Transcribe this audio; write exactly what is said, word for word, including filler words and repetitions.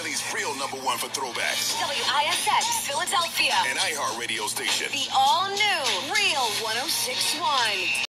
Philly's real number one for throwbacks. W I S X, Philadelphia. An iHeart radio station. The all-new Real one oh six point one.